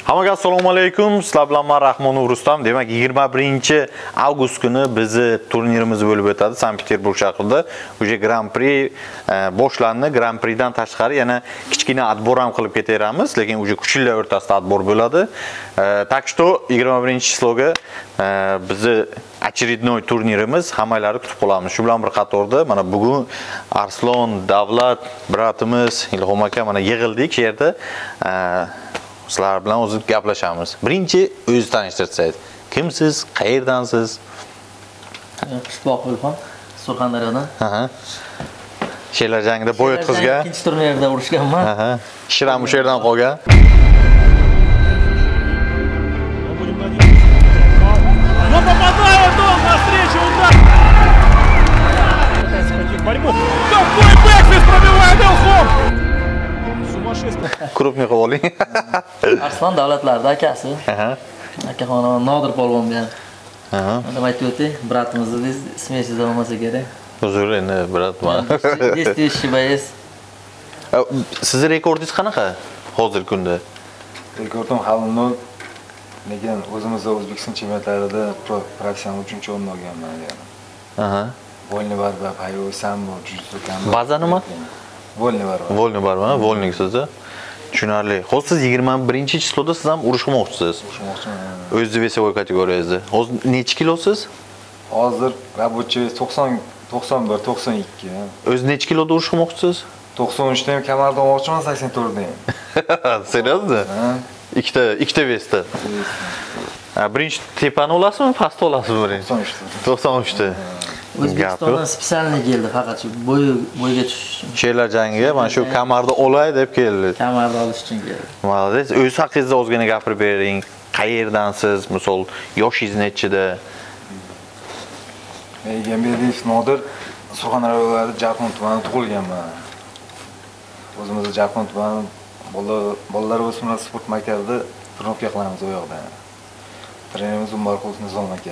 Hammaga assalomu alaykum. Sizlar bilan men Rahmonov Rustam. Demak, 21-avgust kuni bizni turnirimiz bo'lib o'tadi Sankt-Peterburg shahrida. Uje Grand Prix boshlandi. Grand Prixdan tashqari yana kichkina atbor ham qilib ketaveramiz, lekin uje kuchlilar o'rtasida atbor bo'ladi. Так что 21-числоga bizni очередной turnirimiz hammalari kutib qolamiz. Shu bilan bir qatorda mana bugun Arslon, Davlat, bratimiz, Ilhom aka mana yig'ildik shu yerda. Sizlar bilan o'zimiz gaplashamiz. Birinchi o'zingizni tanishtirsangiz. Kimsiz? Qayerdansiz? Qishloq Ilhom, Surxondaryodan. Shelar jangida bo'y o'tkazgan. Ikkinchi turnirda urishganman. Shiram o'sha yerdan qolgan. Но попадает он на встречу удар. Борьбу. Какой бэкфист пробивает Илхом. Сумасшествие. Крупный qo'ling. Arslon davlatlarda akasi. Akaxonim Nodir polvon bilan. Nima aytib o'tdik? Bratimizni ismingiz bo'lmasa kerak. Uzr, endi bratman. Eshitishibsiz. Sizni rekordingiz qanaqa hozirgi kunda? Rekordim hali 0. Lekin o'zimizda O'zbekiston chempionatlarida professional 3-o'rinni olganman yani. Volni barba, payo, sambo, jiu-jitsu kambo. Baza nima? Volni barba. Volni barba, volning sizda. Tushunarli. Hozir siz 21-chislada siz ham urushmoqchisiz. Urushmoqchiman. O'zingiz vesivoy kategoriyangizda. Hozir necha kilosiz? Hozir rabochiy 91, 92. O'zingiz necha kiloda urushmoqchisiz? 93da ham kamarda olmoqchiman, 84da ham. Seriozmi? Ikkita vesda. Birinchi tepani olasizmi, pastni olasizmi birinchi? 93da. O'zbekistondan spesialni keldi, faqat shu bo'yga tushish. Shelar jangiga mana shu kamarda olay deb keldi. Kamarda olish uchun keldi. Молодец. O'z haqingizda ozgina gapirib bering. Qayerdansiz? Misol, yoshingiz nechida? Egamberdiev Nodir, Surxondaryo viloyati Jarqon tumanida tug'ilganman. O'zimizda Jarqon tumani bolalar o'smirlar sport maktabida trenirovka qilamiz u yoqda. Trenerimiz Umbarqulov Nizom aka.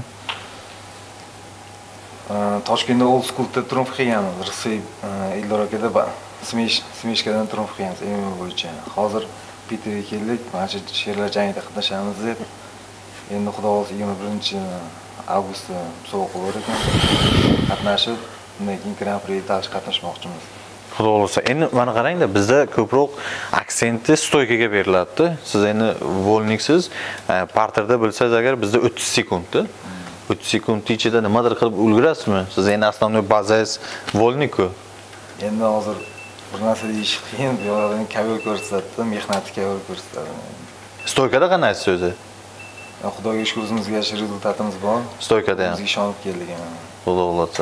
Toshkentda old schoolda trenirovka qilganmiz. Rixsiy Eldor akada Smeshkadan trenirovka qilganmiz MMA bo'yicha. Hozir Peterga keldik, mana shu sherlar jangida qatnashamiz deb. Endi xudo xolasa 21-avgustda musobaqa bo'lar ekan. Qatnashib, undan keyin Grand Prixda qatnashmoqchimiz. Xudo xolasa. Endi mana qarangda, bizda ko'proq aksenti stoykaga beriladi. Siz endi volniksiz, parterda bilsangiz agar bizda 30 sekundda. 30 sekund ichida nimadir qilib ulgurasizmi? Siz endi asosiy bazangiz volnik-ku. Endi hozir bir narsa deyish qiyin, bu yoqdan kabul ko'rsatdi, mehnatni kabul ko'rsatdi. Stoykada qanaqasiz o'zi? Xudoga shukr, o'zimizga yaxshi rezultatimiz bor. Stoykada ham. Bizga ishonib keldik ham. Xudo xolasa.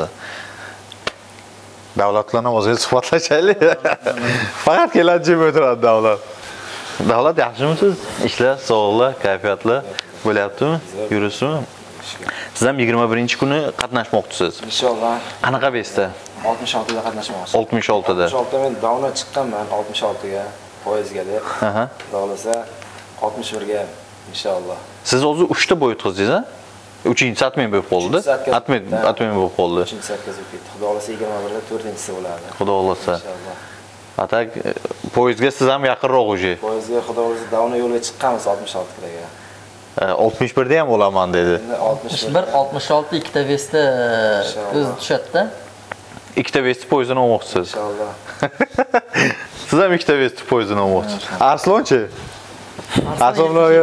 Davlat bilan o'zingiz suhbatlashaylik. Faqat kelanchim o'tiradi davlat. Davlat yaxshimisiz? Ishlar, sog'liq, kayfiyatli bo'lyaptimi? Yuribsizmi? Siz ham 21-kuni qatnashmoqchisiz. Inshaalloh. Qanaqa vesda? 66 da qatnashmoqchiman. 66 da. 66 men davna chiqqanman 66 ga, poyezdga deb. Xohlasa 61 ga inshaalloh. Siz o'zi 3 ta bo'y o'tkazdingiz, ha? 3-atmen bo'lib qoldi. Atmen bo'lib qoldi. 3-satkazib ketdi. Xudo xolasa 21 da 4-si bo'ladi. Xudo xolasa. Inshaalloh. Atak poyezdga siz ham yaqinroq o'zi. Poyezdga xudo xolasa davna yo'lga chiqqanmiz 66 ga. 61 da ham bo'laman dedi. 61, 66 ikkita vesta o'zi tushadi-da. Ikkita vesti poyezddan olmoqchisiz. Inshaalloh. Siz ham ikkita vesti poyezddan olmoqchisiz. Arslonchi? Arslonlarga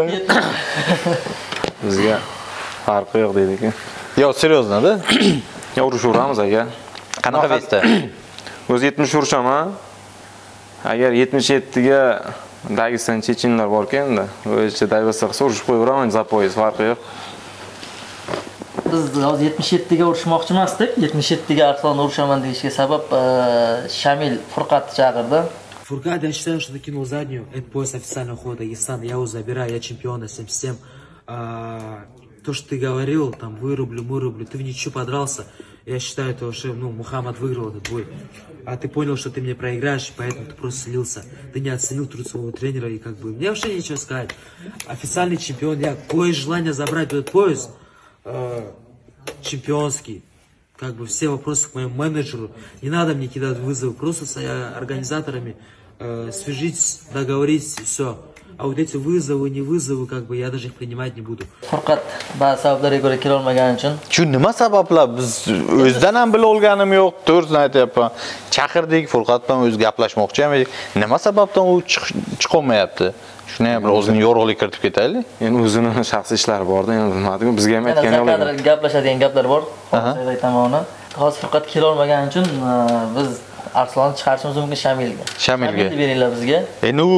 bizga farqi yo'q deydi-ku. Yo, seriozda? Yo, urishamiz aka. Qanaqa vesta? O'zi 70 urishaman. Agar 77 ga Dagestan chechenlar bor ekan-da, o'zicha dayvasa qilsa urishib qo'yaveraman, zapoyiz farqi yo'q. Biz hozir 77 ga urishmoqchi emasdik. 77 ga Arslonni urishaman deyishga sabab Shamil Furqatni chaqirdi. Фуркат, я считаю, что ты кинул заднюю. Это пояс официального хода Дагестана. Я его забираю, я чемпион SM7. То, что ты говорил, там, вырублю, ты в ничью подрался. Я считаю, это уже, Мухаммад выиграл этот бой. А ты понял, что ты мне проиграешь, поэтому ты просто слился. Ты не оценил труд своего тренера, и как бы, мне вообще нечего сказать. Официальный чемпион, я кое желание забрать этот пояс, чемпионский. Как бы все вопросы к моему менеджеру. Не надо мне кидать вызовы, просто с организаторами свяжитесь, договоритесь, и все. А вот эти вызовы, не вызовы, как бы я даже их принимать не буду. Furqat ba'zi sabablarga ko'ra kela olmagani uchun Shu nima sabablar? Biz o'zidan ham bila olganim yo'q. To'g'risini aytyapman. Chaqirdik, Furqat bilan o'zi gaplashmoqchi ham edik. Nima sababdan u chiqolmayapti? Shuni ham bir o'zining yorug'lik kiritib ketaylik. Endi o'zini shaxsiy ishlari bor-da, endi bilmadim. Bizga ham aytgan yo'q. kadr gaplashadigan gaplar bor. Hozir aytaman. Hozir Furqat kela olmagani uchun biz Arslonni chiqarishimiz mumkin Shamilga. Shamilga beringlar bizga. Endi u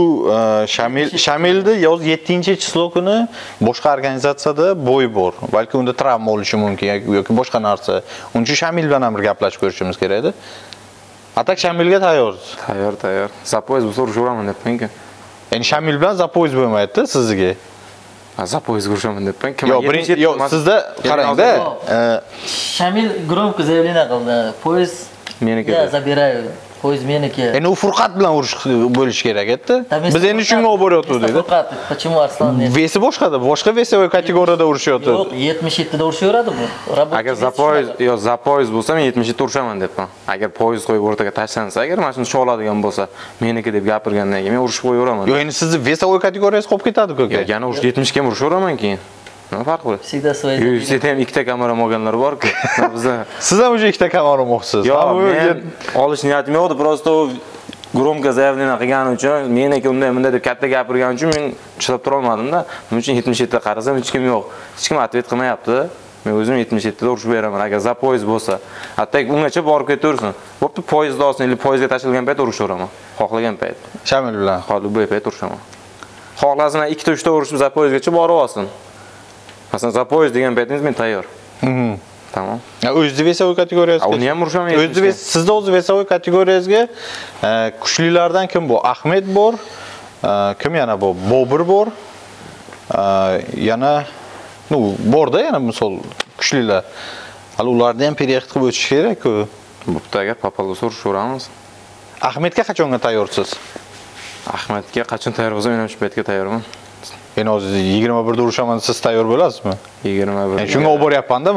Shamilni yoz 7-chislo kuni boshqa organizatsiyada bo'y bor. Balki unda travma bo'lishi mumkin yoki boshqa narsa. Uning uchun Shamil bilan ham bir gaplashib ko'rishimiz kerak edi. Atak Shamilga tayyorsiz. Tayyor. Zapoyez bo'lsa urishaman debman-ku. Endi Shamil bilan zapoyez bo'lmayapti sizga. Zapoyez urishaman debman. Yo'q, sizda qarang-da. Shamil громко заявление qildi. Poyezd meniki. Ya забираю. Poyezd meniki. Endi u Furqat bilan urush bo'lish kerak edi. Biz endi shunga olib boryapmiz. Furqat, почему Arslan? Vesi boshqada, boshqa vesivoy kategoriyada urushyapti. Yo'q, 77 da urushaveradi bu. Agar zapoyez bo'lsa men 77 urishaman debman. Agar poyezd qo'yib o'rtaga tashlansa, agar mana shuni oladigan bo'lsa, meniki deb gapirgandan keyin men urushib qo'yaveraman. Yo'q, endi sizni vesivoy kategoriyasi qolib ketadi-ku. Yana urush 70 ga urishaveraman keyin. Nima farqi bor? Всегда свои. Sizda ham ikkita kamera olganlar bor-ku. Bizda siz ham o'sha ikkita kamera olmoqchisiz. Yo'q, men olish niyatim yo'qdi, просто u громко заявление qilgani uchun, meniki unday deb katta gapirgani uchun men chidab tura olmadim-da. Buning uchun 77 ga qarasam hech kim yo'q. Hech kim atvet qilmayapti. Men o'zim 77 da urushib beraman agar zapoyez bo'lsa. Hatto ungacha borib ketaversin. Bo'pti, poyezdda olsin, yoki poyezdga tashilgan payt urushaveraman. Xohlagan payt. Shamil bilan. Xohlab bu payt urushaman. Xohlasin 2-3 ta urushib zapoyezgacha borib olsin. Masalan, zapoyez degan paytingiz men tayyor. Tamam. O'zida vesivoy kategoriyasiga. Uni ham urishaman. Sizda o'zi vesivoy kategoriyasiga kuchlilardan kim bor? Ahmed bor. Kim yana bor? Bobur bor. Yana borda yana misol kuchlilar. Hali ularni ham period qilib o'tish kerak-ku. Bo'pti, agar papalga so'rashamiz. Ahmedga qachonga tayyorsiz? Ahmedga qachon tayyor bo'lsam, men ham shu paytga tayyorman. Endi hozir 21 da urushaman, siz tayyor bo'lasizmi? 21. Shunga olib boryapman-da.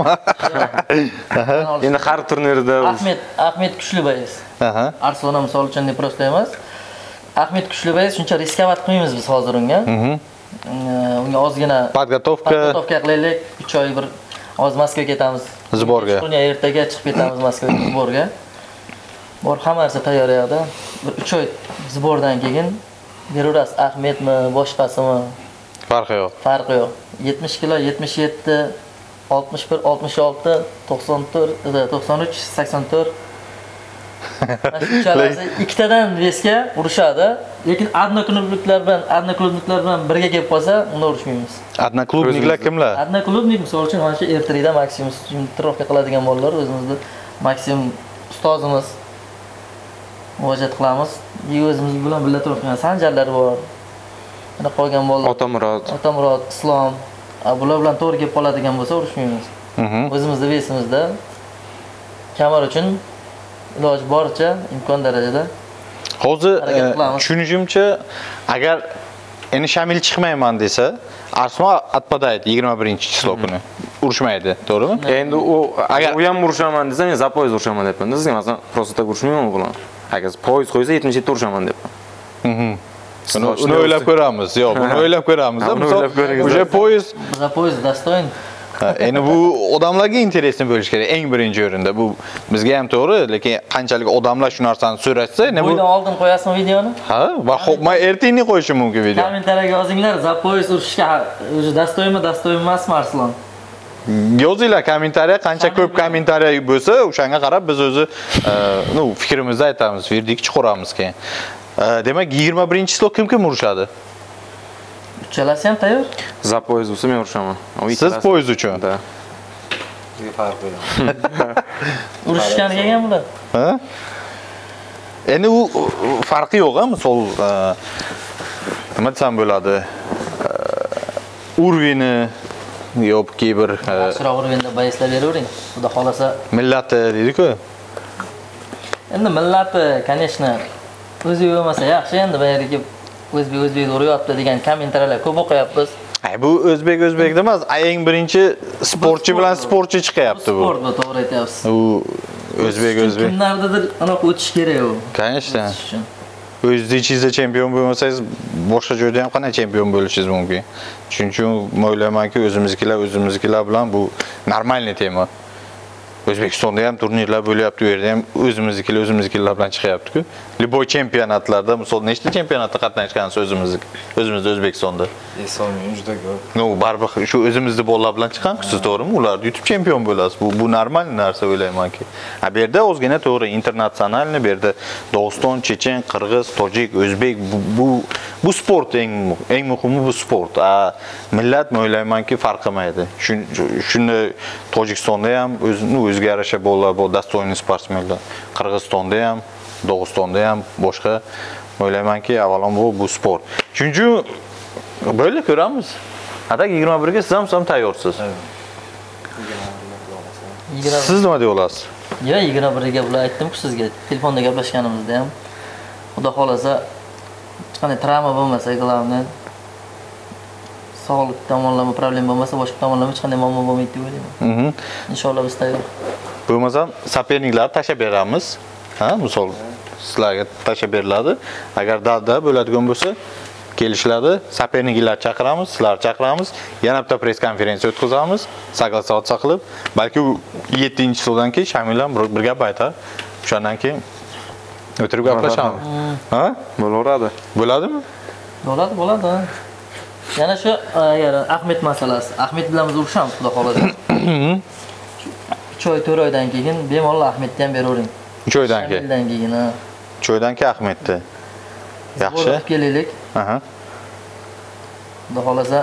Endi har turnirda Ahmed Kuchliboyev. Arslon misol uchun deb prosta emas. Ahmed Kuchliboyev shuncha riskovat qilmaymiz biz hozir unga. Unga ozgina podgotovka qilaylik. 3 oy bir hozir Moskvaga ketamiz. Zborga. Ertaga chiqib ketamiz Moskvaga zborga. Bor hamma narsa tayyor yoqda. 3 oy zbordan keyin beraverasiz. Ahmedmi, boshqasimi? Farqi yo'q. 70 kilo, 77, 61, 66, 94, 93, 84. Shunchalarni ikkitadan vesga urushadi. Lekin adnoklubniklar bilan birga kelib qolsa, unda urushmaymiz. Adnoklubniklar kimlar? Adnoklubnik misol uchun mana shu R3da maksimum trofka qiladigan bolalar o'zimizda maksimum ustozimiz murojaat qilamiz. O'zimiz bilan birga trofka sanjarlar bor. Ana qolgan bolalar Otamurod, Islom, bular bilan to'g'ri kelib qoladigan bo'lsa urushmaymiz. O'zimizda vesimizda kamar uchun iloj boricha imkon darajada. Hozir tushunishimcha, agar endi Shamil chiqmayman desa, Arslan atpadaydi 21-chislo kuni. Urushmaydi, to'g'rimi? Endi agar u ham urushaman desa, men zapoyez urushaman debman. Sizga masalan, просто tak urushmayman bilan. Agar poyez qo'ysa 77 urushaman debman. Uni o'ylab ko'ramiz. Yo'q, buni o'ylab ko'ramiz. O'sha poyez zapoyez dostoyn. Endi bu odamlarga interesni bo'lish kerak eng birinchi o'rinda. Bu bizga ham to'g'ri, lekin qanchalik odamlar shu narsani so'rashsa, endi bu oldin qo'yasizmi videoni? Ha, va xo'p, men ertangi qo'yishim mumkin video. Kommentariyaga yozinglar, zapoyez urishga o'zi dastoymi, dastoy emasmi Arslan? Yozinglar kommentariya, qancha ko'p kommentariya bo'lsa, o'shanga qarab biz o'zi fikrimizni aytamiz, verdikt chiqaramiz keyin. Demak, 21-chislo kim urushadi? Uchalasi ham tayyor? Zapoyez bo'lsa men urushaman. Siz poyez uchun. Bizga farq yo'q. Urushganiga ham bular. Ha? Endi u farqi yo'q-a, misol nima desam bo'ladi? Urvini yoki bir yaxshiroq urvinda bayislab beravering. Xudo xolasa. Millati deydi-ku. Endi millati, конечно, o'zbek bo'lmasa yaxshi, endi bu yerga o'zbek uryapti degan kommentariyalar ko'p o'qiyapmiz. Bu o'zbek emas, eng birinchi sportchi bilan sportchi chiqyapti bu. Sport bu, to'g'ri aytyapsiz. U o'zbek. Kimlardadir anaqa o'tish kerak u. Конечно. O'zingiz ichingizda chempion bo'lmasangiz, boshqa joyda ham qanday chempion bo'lishingiz mumkin. Shuning uchun men o'ylaymanki, o'zimizkilar bilan bu normalniy tema. O'zbekistonda ham turnirlar bo'lyapti, u yerda ham o'zimizkilar bilan chiqyapti-ku. Liboy chempionatlarda, misol nechta chempionatda qatnashgansiz o'zimizda O'zbekistonda? Eson juda ko'p. No, baribir shu o'zimizda bolalar bilan chiqqansiz, to'g'rimi? Ular yutib chempion bo'lasiz. Bu normal narsa o'ylaymanki. Bu yerda o'zgina to'g'ri internatsionalni, bu yerda Dog'iston, Chechen, Qirg'iz, Tojik, O'zbek bu sport eng muhimi bu sport. Millat men o'ylaymanki farq qilmaydi. Shuni Tojikistonda ham o'ziga yarasha bolalar bor, dostoyniy sportsmenlar. Qirg'izistonda ham, Dog'istonda ham boshqa o'ylaymanki, avvalambor bu sport. Chunki böyle ko'ramiz. Hatta 21 ga siz ham tayyorsiz. Siz nima deb olasiz? Ya 21 ga bular aytdim-ku sizga. Telefonda gaplashganimizda ham Xudo xolasa qanday travma bo'lmasa, главное sog'liq tomonlama problem bo'lmasa, boshqa tomonlama hech qanday muammo bo'lmaydi deb o'ylayman. Inshaalloh biz tayyor. Bo'lmasa saperniklarni tashab beramiz. Misol sizlarga tashab beriladi. Agar dalda bo'ladigan bo'lsa, kelishiladi, saperniklar chaqiramiz, sizlar chaqiramiz, yana bitta press konferensiya o'tkazamiz, soglasiyatsiya qilib, balki 7-yildan keyin Shamil ham bir gap aytar. O'shandan keyin o'tirib gaplashamiz. Bo'laveradi. Bo'ladimi? Bo'ladi. Yana shu agar Ahmet masalasi. Ahmet bilan biz urushamiz, xudo xolasa. 3 oy, 4 oydan keyin bemalol Ahmetni ham beravering. 3 oydan keyin. 3 oydan keyin Ahmetni. Yaxshi. Kelaylik. Xudo xolasa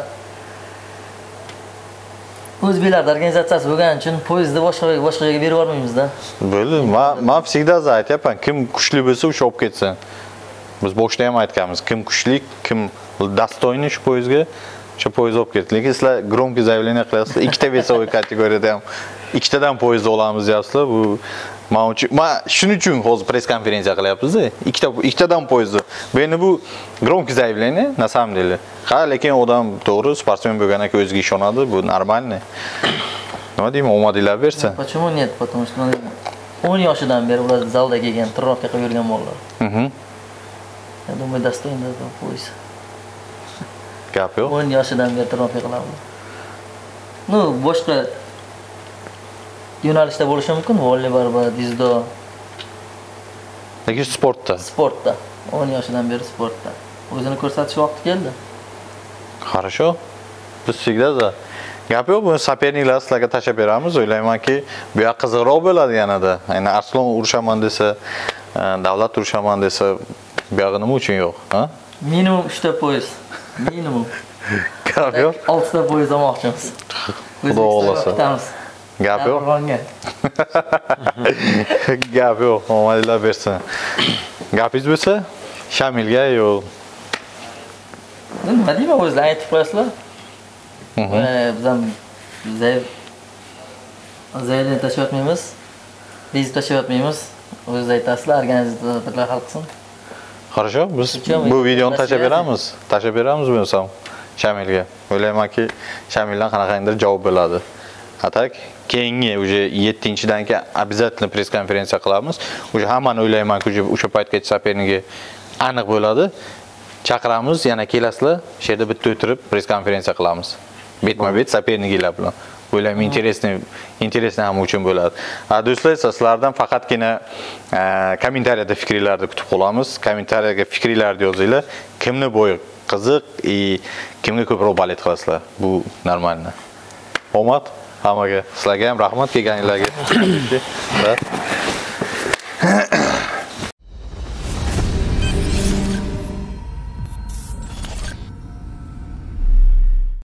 o'zbeklar organizatsiyasi bo'lgani uchun poyezdni boshqa joyga berib yubormaymiz-da. Bo'ldi. Men всегда aytyapman, kim kuchli bo'lsa o'sha olib ketsin. Biz boshda ham aytganmiz, kim kuchli, kim dostoyniy shu poyezdga, shu poyezd olib ketdi. Lekin sizlar громкий заявление qilasizlar. Ikkita весовой kategoriyada ham ikkitadan poyezd olamiz deyapsizlar. Bu men shuning uchun hozir press konferensiya qilyapmiz-da. Ikkitadan poyezd. Meni bu громкий заявление, на самом деле. Lekin odam to'g'ri sportsmen bo'lganiga o'ziga ishonadi, bu normalniy. Nima deyman, omadinglar bersin. Почему нет? Потому что 10 yoshidan beri ular zalda kelgan, trenirovka qilib yurgan bolalar. Я думаю, достойно этого пояса. Gap yo'q. 10 yoshidan beri trenirovka qilamiz. Ну, boshqa yo'nalishda bo'lishi mumkin, voleybol va dzyudo. Lekin sportda. 10 yoshidan beri sportda. O'zini ko'rsatish vaqti keldi. Хорошо. Biz всегда za. Gap yo'q, buni saperniklar sizlarga tashab beramiz. O'ylaymanki, bu yoq qiziqroq bo'ladi yanada. Ayni Arslon urushaman desa, davlat urushaman desa, bu yog'i nima uchun yo'q, ha? Minimum 3 ta poyez. Minimum. Gap yo'q. 6 ta poyez olmoqchimiz. Xudo xolasa. Gap yo'q. Gap yo'q, omadinglar bersin. Gapingiz bo'lsa, Shamilga yo'q. Nima deyman, o'zlar aytib qo'yasizlar. Biz ham zaylni tashlayotmaymiz. Biz tashlayotmaymiz. O'zingiz aytasizlar, organizatorlar hal qilsin. Хорошо, biz bu videoni tashab beramiz. Tashab beramiz bo'lsam Shamilga. O'ylaymanki, Shamildan qanaqandir javob bo'ladi. Atak keyingi уже 7-dan keyin обязательно press konferensiya qilamiz. Уже hammani o'ylaymanki, o'sha paytgacha saperniga aniq bo'ladi. Chaqiramiz, yana kelasizlar, shu yerda bitta o'tirib press konferensiya qilamiz. Betma-bet saperniklar bilan. O'ylayman интересный ham uchun bo'ladi. Do'stlar, sizlardan faqatgina kommentariyada fikringizni kutib qolamiz. Kommentariyaga fikringizni yozinglar. Kimni bo'yi qiziq, kimga ko'proq balet qilasizlar. Bu normalni. Omad hammaga, sizlarga ham rahmat kelganinglarga.